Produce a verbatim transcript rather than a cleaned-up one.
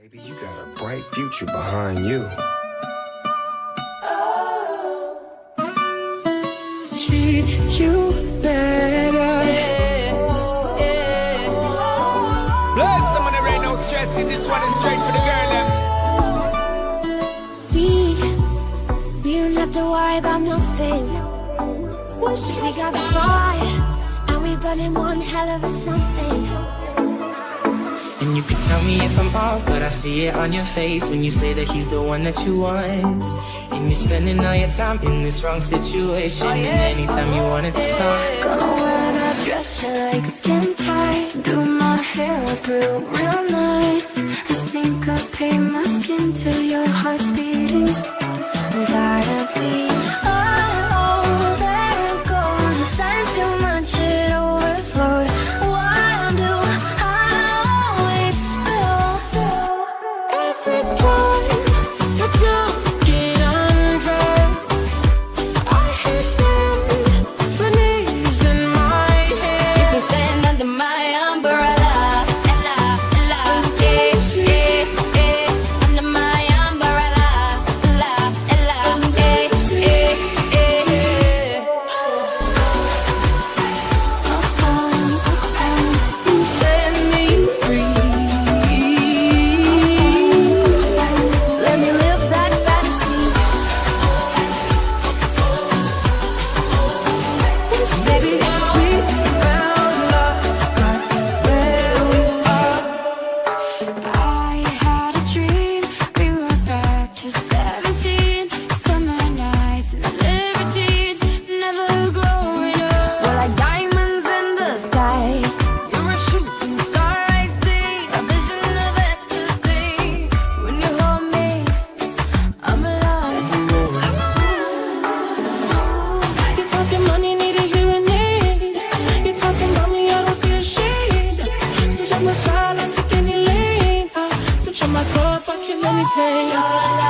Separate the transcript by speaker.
Speaker 1: Baby, you got a bright future behind you.
Speaker 2: Treat you better.
Speaker 3: Yeah, yeah.
Speaker 4: Bless them when there ain't no stressing. This one is straight for the girl, them.
Speaker 2: We, we don't have to worry about nothing. We got the fire, and we burning one hell of a something.
Speaker 5: And you can tell me if I'm off, but I see it on your face when you say that he's the one that you want. And you're spending all your time in this wrong situation.
Speaker 3: Oh, yeah.
Speaker 5: And anytime you want it to stop,
Speaker 2: Gonna wear that dress you like skin tight, do my hair up real, real nice, and syncopate my skin to your heart beating. I'm tired of being oh, there it goes. I sang too much, it overflowed. Why do I always spill every time that you get undressed? I hear symphonies in my head.
Speaker 3: You can stand under my umbrella, ella, ella, eh, eh, eh. Under my umbrella, ella, ella, eh, eh, eh.
Speaker 2: Set me free. Let me live that fantasy. Baby, we found love right where we are. I had a dream, we were back to seventeen. Summer nights and the libertines, never growing up. We're like diamonds in the sky.
Speaker 3: You're a shooting star, I see, a vision of ecstasy. When you hold me, I'm alive.
Speaker 2: You talking money, need a hearing aid. You talking about me, I don't see a shade. Switch up my style, I take any lane. I switch up my car, fuck you, let me play.